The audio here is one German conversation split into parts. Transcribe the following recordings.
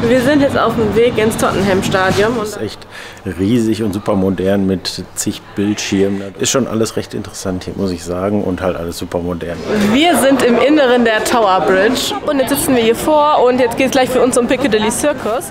Wir sind jetzt auf dem Weg ins Tottenham-Stadion. Das ist echt riesig und super modern mit zig Bildschirmen. Ist schon alles recht interessant hier, muss ich sagen, und halt alles super modern. Wir sind im Inneren der Tower Bridge und jetzt sitzen wir hier vor und jetzt geht es gleich für uns um Piccadilly Circus.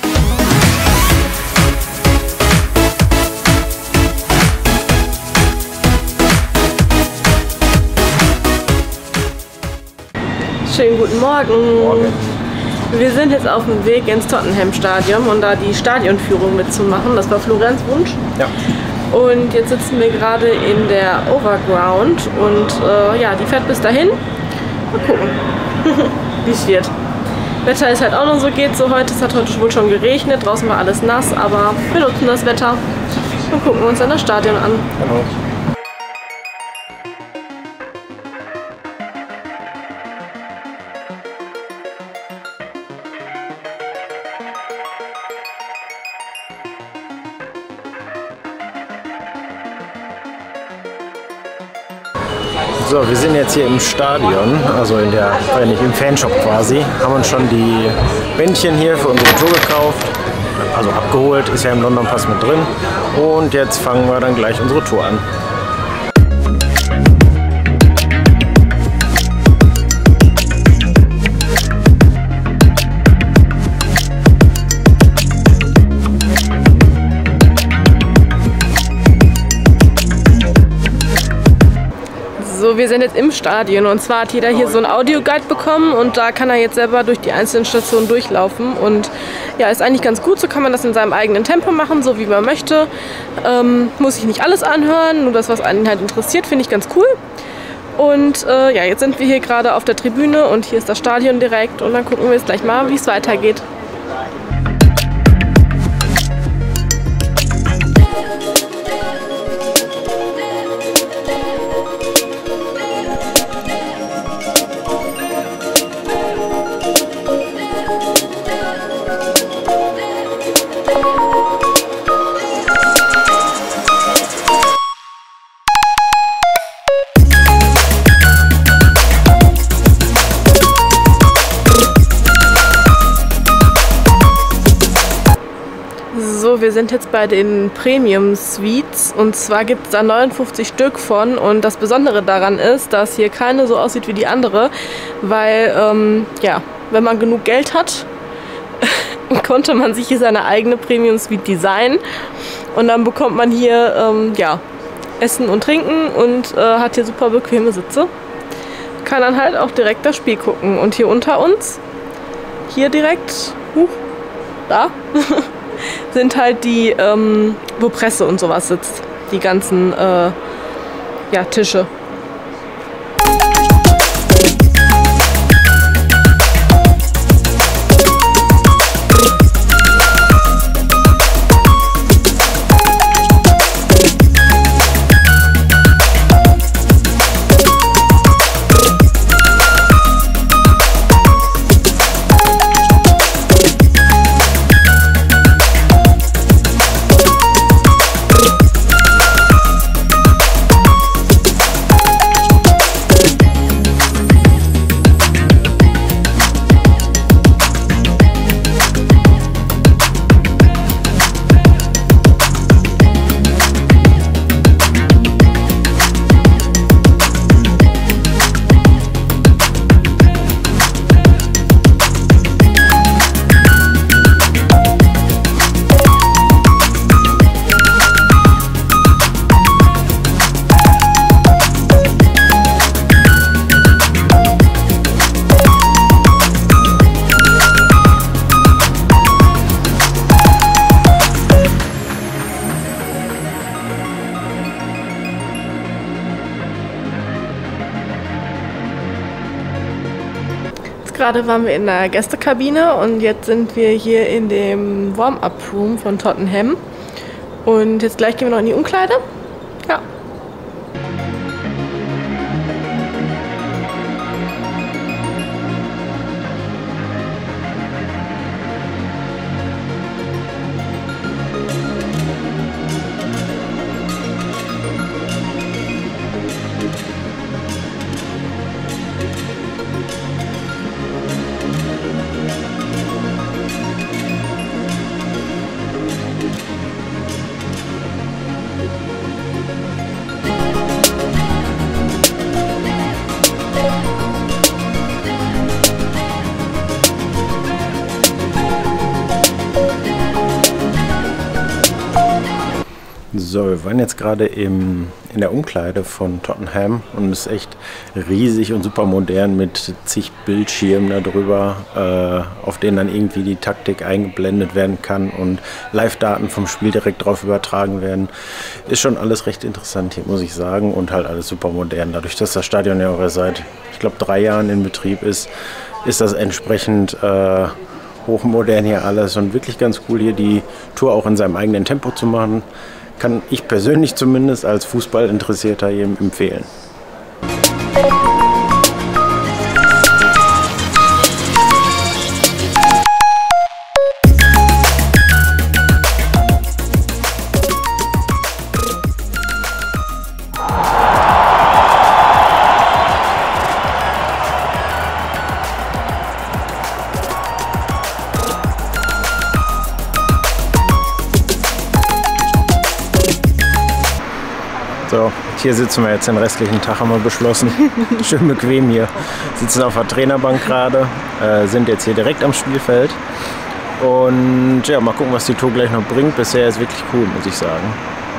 Schönen guten Morgen. Morgen. Wir sind jetzt auf dem Weg ins Tottenham-Stadion und da die Stadionführung mitzumachen. Das war Florians Wunsch. Ja. Und jetzt sitzen wir gerade in der Overground und ja, die fährt bis dahin. Mal gucken, wie es wird. Wetter ist halt auch noch so, geht so heute. Es hat heute wohl schon geregnet, draußen war alles nass, aber wir nutzen das Wetter und gucken uns dann das Stadion an. Genau. So, wir sind jetzt hier im Stadion, also im Fanshop quasi, haben uns schon die Bändchen hier für unsere Tour gekauft, also abgeholt, ist ja im London Pass mit drin und jetzt fangen wir dann gleich unsere Tour an. So, wir sind jetzt im Stadion und zwar hat jeder hier so einen Audioguide bekommen und da kann er jetzt selber durch die einzelnen Stationen durchlaufen und ja, ist eigentlich ganz gut, so kann man das in seinem eigenen Tempo machen, so wie man möchte. Muss ich nicht alles anhören, nur das, was einen halt interessiert, finde ich ganz cool. Und ja, jetzt sind wir hier gerade auf der Tribüne und hier ist das Stadion direkt und dann gucken wir jetzt gleich mal, wie es weitergeht. So, wir sind jetzt bei den Premium Suites und zwar gibt es da 59 Stück von und das Besondere daran ist, dass hier keine so aussieht wie die andere, weil ja, wenn man genug Geld hat, konnte man sich hier seine eigene Premium Suite designen und dann bekommt man hier ja, Essen und Trinken und hat hier super bequeme Sitze. Kann dann halt auch direkt das Spiel gucken und hier unter uns, hier direkt, da, sind halt die, wo Presse und sowas sitzt. Die ganzen ja, Tische. Gerade waren wir in der Gästekabine und jetzt sind wir hier in dem Warm-Up-Room von Tottenham. Und jetzt gleich gehen wir noch in die Umkleide. Ja. So, wir waren jetzt gerade in der Umkleide von Tottenham und es ist echt riesig und super modern mit zig Bildschirmen darüber, auf denen dann irgendwie die Taktik eingeblendet werden kann und Live-Daten vom Spiel direkt drauf übertragen werden. Ist schon alles recht interessant hier, muss ich sagen, und halt alles super modern. Dadurch, dass das Stadion ja auch erst seit, ich glaube, 3 Jahren in Betrieb ist das entsprechend hochmodern hier alles und wirklich ganz cool, hier die Tour auch in seinem eigenen Tempo zu machen. Kann ich persönlich zumindest als Fußballinteressierter jedem empfehlen. So, hier sitzen wir jetzt den restlichen Tag, haben wir beschlossen. Schön bequem hier. Sitzen auf der Trainerbank gerade, sind jetzt hier direkt am Spielfeld. Und ja, mal gucken, was die Tour gleich noch bringt. Bisher ist wirklich cool, muss ich sagen.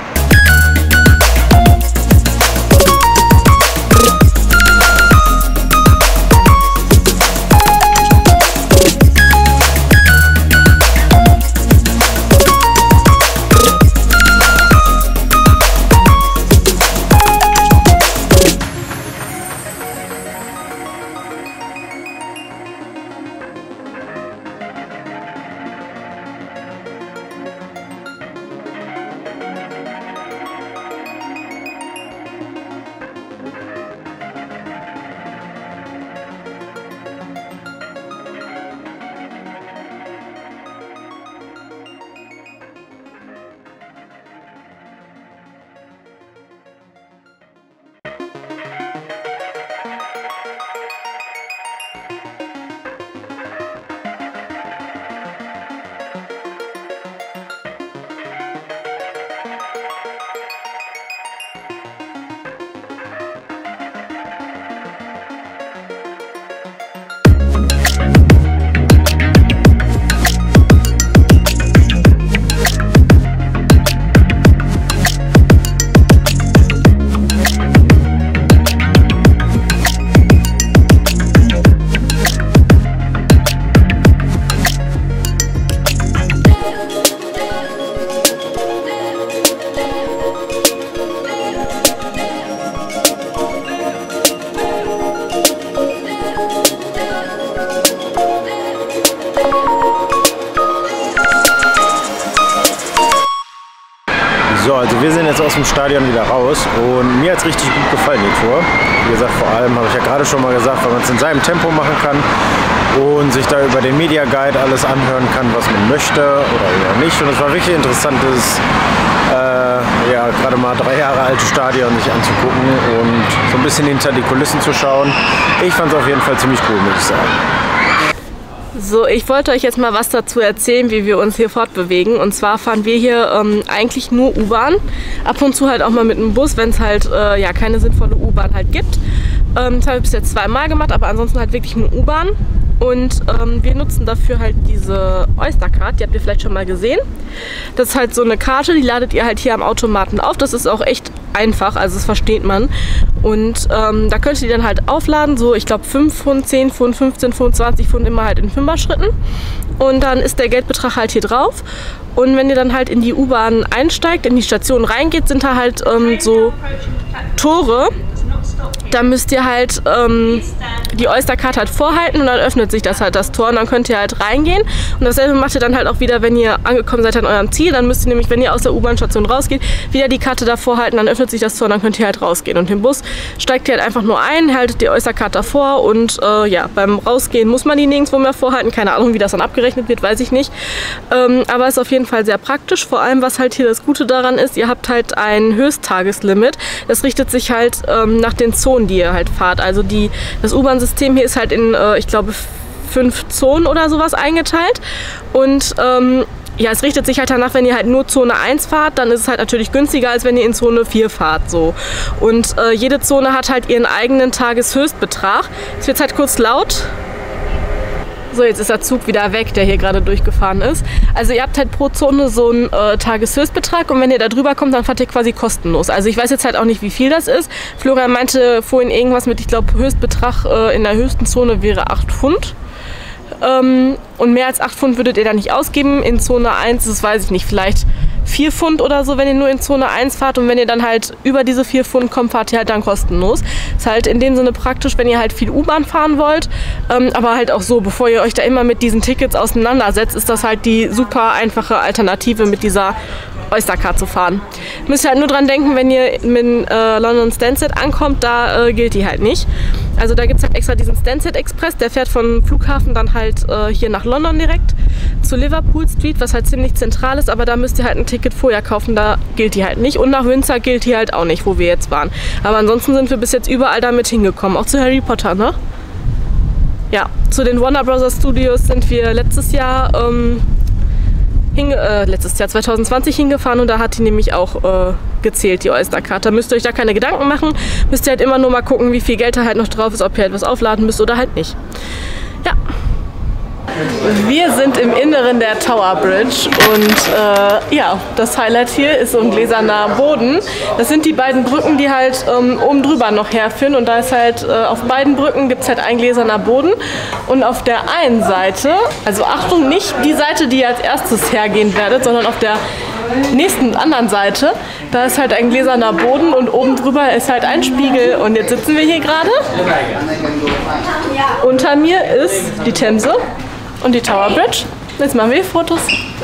So, also wir sind jetzt aus dem Stadion wieder raus und mir hat es richtig gut gefallen, die Tour. Wie gesagt, vor allem habe ich ja gerade schon mal gesagt, weil man es in seinem Tempo machen kann und sich da über den Media Guide alles anhören kann, was man möchte oder eher nicht. Und es war wirklich interessant, das ja, gerade mal 3 Jahre alte Stadion sich anzugucken und so ein bisschen hinter die Kulissen zu schauen. Ich fand es auf jeden Fall ziemlich cool, muss ich sagen. So, ich wollte euch jetzt mal was dazu erzählen, wie wir uns hier fortbewegen. Und zwar fahren wir hier eigentlich nur U-Bahn. Ab und zu halt auch mal mit einem Bus, wenn es halt ja, keine sinnvolle U-Bahn halt gibt. Das haben wir bis jetzt 2-mal gemacht, aber ansonsten halt wirklich nur U-Bahn. Und wir nutzen dafür halt diese Oyster-Card, die habt ihr vielleicht schon mal gesehen. Das ist halt so eine Karte, die ladet ihr halt hier am Automaten auf. Das ist auch echt einfach, also das versteht man. Und da könnt ihr die dann halt aufladen, so ich glaube 5 Pfund, 10 Pfund, 15 Pfund, 20 Pfund, immer halt in 5er-Schritten. Und dann ist der Geldbetrag halt hier drauf. Und wenn ihr dann halt in die U-Bahn einsteigt, in die Station reingeht, sind da halt so Tore. Da müsst ihr halt die Oyster-Card halt vorhalten und dann öffnet sich das halt das Tor und dann könnt ihr halt reingehen. Und dasselbe macht ihr dann halt auch wieder, wenn ihr angekommen seid an eurem Ziel. Dann müsst ihr nämlich, wenn ihr aus der U-Bahn-Station rausgeht, wieder die Karte da vorhalten, dann öffnet sich das Tor und dann könnt ihr halt rausgehen. Und im Bus steigt ihr halt einfach nur ein, haltet die Oyster-Card davor und ja, beim Rausgehen muss man die nirgendwo mehr vorhalten. Keine Ahnung, wie das dann abgerechnet wird, weiß ich nicht. Aber ist auf jeden Fall sehr praktisch. Vor allem, was halt hier das Gute daran ist, ihr habt halt ein Höchsttageslimit. Das richtet sich halt nach den Zonen, die ihr halt fahrt. Also das U-Bahn-System hier ist halt in, ich glaube, 5 Zonen oder sowas eingeteilt. Und ja, es richtet sich halt danach, wenn ihr halt nur Zone 1 fahrt, dann ist es halt natürlich günstiger, als wenn ihr in Zone 4 fahrt. So. Und jede Zone hat halt ihren eigenen Tageshöchstbetrag. Jetzt wird es halt kurz laut. So, jetzt ist der Zug wieder weg, der hier gerade durchgefahren ist. Also ihr habt halt pro Zone so einen Tageshöchstbetrag und wenn ihr da drüber kommt, dann fahrt ihr quasi kostenlos. Also ich weiß jetzt halt auch nicht, wie viel das ist. Florian meinte vorhin irgendwas mit, ich glaube, Höchstbetrag in der höchsten Zone wäre 8 Pfund. Und mehr als 8 Pfund würdet ihr da nicht ausgeben. In Zone 1, das weiß ich nicht, vielleicht 4 Pfund oder so, wenn ihr nur in Zone 1 fahrt. Und wenn ihr dann halt über diese 4 Pfund kommt, fahrt ihr halt dann kostenlos. Ist halt in dem Sinne praktisch, wenn ihr halt viel U-Bahn fahren wollt. Aber halt auch so, bevor ihr euch da immer mit diesen Tickets auseinandersetzt, ist das halt die super einfache Alternative, mit dieser Oystercard zu fahren. Müsst ihr halt nur dran denken, wenn ihr mit London Stansted ankommt, da gilt die halt nicht. Also da gibt es halt extra diesen Stansted Express, der fährt vom Flughafen dann halt hier nach London direkt zu Liverpool Street, was halt ziemlich zentral ist, aber da müsst ihr halt ein Ticket vorher kaufen, da gilt die halt nicht. Und nach Windsor gilt die halt auch nicht, wo wir jetzt waren. Aber ansonsten sind wir bis jetzt überall damit hingekommen, auch zu Harry Potter, ne? Ja, zu den Warner Bros. Studios sind wir letztes Jahr 2020 hingefahren und da hat die nämlich auch gezählt, die Oystercard. Da müsst ihr euch da keine Gedanken machen, müsst ihr halt immer nur mal gucken, wie viel Geld da halt noch drauf ist, ob ihr etwas aufladen müsst oder halt nicht. Ja. Wir sind im Inneren der Tower Bridge und ja, das Highlight hier ist so ein gläserner Boden. Das sind die beiden Brücken, die halt oben drüber noch herführen und da ist halt auf beiden Brücken gibt es halt ein gläserner Boden und auf der einen Seite, also Achtung, nicht die Seite, die ihr als erstes hergehen werdet, sondern auf der nächsten anderen Seite, da ist halt ein gläserner Boden und oben drüber ist halt ein Spiegel und jetzt sitzen wir hier gerade. Unter mir ist die Themse und die Tower Bridge. Jetzt machen wir Fotos.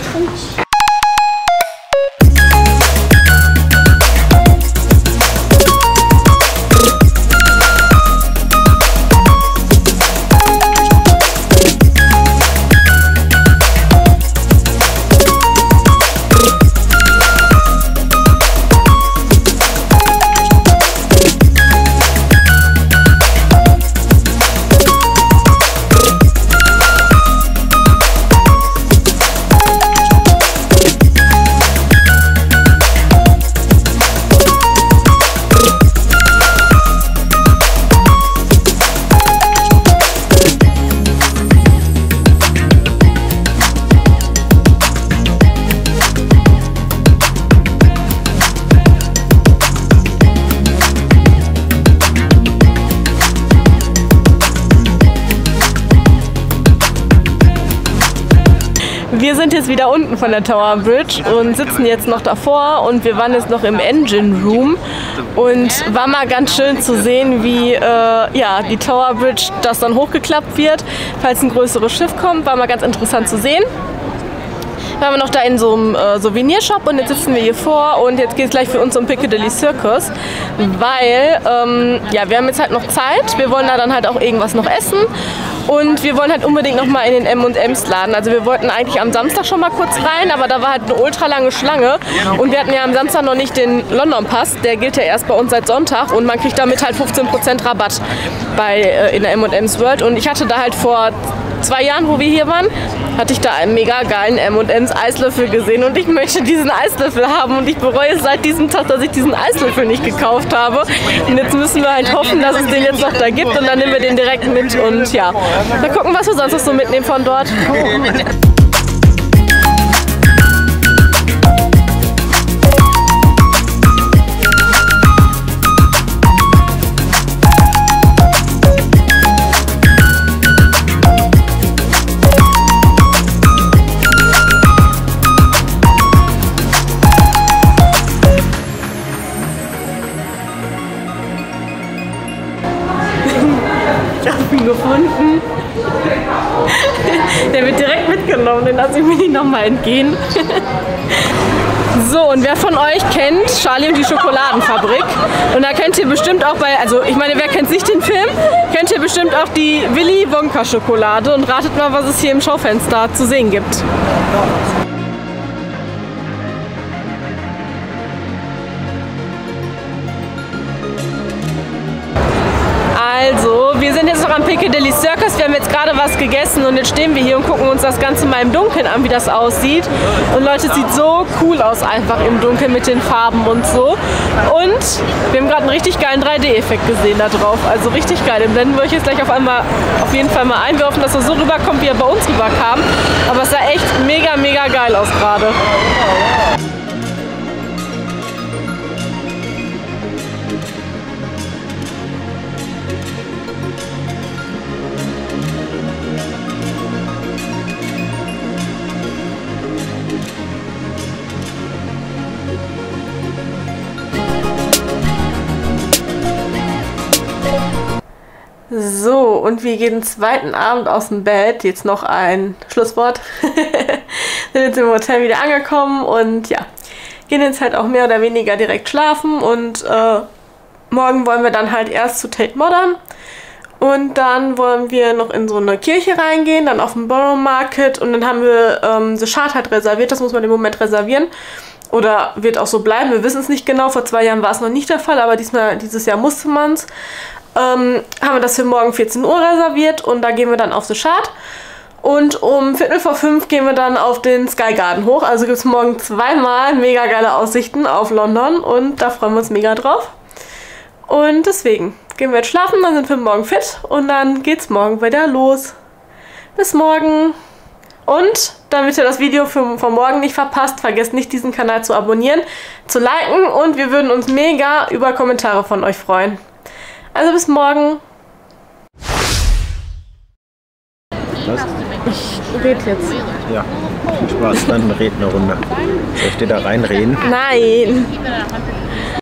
Wir sind jetzt wieder unten von der Tower Bridge und sitzen jetzt noch davor und wir waren jetzt noch im Engine Room und war mal ganz schön zu sehen, wie ja, die Tower Bridge, das dann hochgeklappt wird, falls ein größeres Schiff kommt, war mal ganz interessant zu sehen. Dann waren wir noch da in so einem Souvenirshop und jetzt sitzen wir hier vor und jetzt geht es gleich für uns um Piccadilly Circus, weil ja, wir haben jetzt halt noch Zeit, wir wollen da dann halt auch irgendwas noch essen und wir wollen halt unbedingt noch mal in den M&M's Laden. Also wir wollten eigentlich am Samstag schon mal kurz rein, aber da war halt eine ultra lange Schlange und wir hatten ja am Samstag noch nicht den London Pass, der gilt ja erst bei uns seit Sonntag und man kriegt damit halt 15% Rabatt in der M&M's World und ich hatte da halt vor 2 Jahren, wo wir hier waren, hatte ich da einen mega geilen M&M's Eislöffel gesehen und ich möchte diesen Eislöffel haben und ich bereue es seit diesem Tag, dass ich diesen Eislöffel nicht gekauft habe und jetzt müssen wir halt hoffen, dass es den jetzt noch da gibt und dann nehmen wir den direkt mit und ja, mal gucken, was wir sonst noch so mitnehmen von dort. Ich habe ihn gefunden. Der wird direkt mitgenommen, den lasse ich mir nicht nochmal entgehen. So, und wer von euch kennt Charlie und die Schokoladenfabrik? Und da kennt ihr bestimmt auch also ich meine, wer kennt nicht den Film? Kennt ihr bestimmt auch die Willy Wonka Schokolade und ratet mal, was es hier im Schaufenster zu sehen gibt. Also, wir sind jetzt noch am Piccadilly Circus. Wir haben jetzt gerade was gegessen und jetzt stehen wir hier und gucken uns das Ganze mal im Dunkeln an, wie das aussieht. Und Leute, es sieht so cool aus einfach im Dunkeln mit den Farben und so. Und wir haben gerade einen richtig geilen 3D-Effekt gesehen da drauf. Also richtig geil. Den blenden wir euch jetzt gleich auf jeden Fall mal ein. Wir hoffen, dass er so rüberkommt, wie er bei uns rüberkam. Aber es sah echt mega, mega geil aus gerade. So, und wir gehen den zweiten Abend aus dem Bett. Jetzt noch ein Schlusswort. Sind jetzt im Hotel wieder angekommen und ja, gehen jetzt halt auch mehr oder weniger direkt schlafen. Und morgen wollen wir dann halt erst zu Tate Modern. Und dann wollen wir noch in so eine Kirche reingehen, dann auf den Borough Market. Und dann haben wir The Shard halt reserviert. Das muss man im Moment reservieren. Oder wird auch so bleiben. Wir wissen es nicht genau. Vor 2 Jahren war es noch nicht der Fall, aber dieses Jahr musste man es. Haben wir das für morgen 14 Uhr reserviert und da gehen wir dann auf The Shard. Und um 4:45 gehen wir dann auf den Sky Garden hoch. Also gibt es morgen zweimal mega geile Aussichten auf London und da freuen wir uns mega drauf. Und deswegen gehen wir jetzt schlafen, dann sind wir morgen fit und dann geht's morgen wieder los. Bis morgen! Und damit ihr das Video von morgen nicht verpasst, vergesst nicht, diesen Kanal zu abonnieren, zu liken und wir würden uns mega über Kommentare von euch freuen. Also bis morgen. Was? Ich rede jetzt. Ja, viel Spaß, dann red eine Runde. Soll ich dir da reinreden? Nein.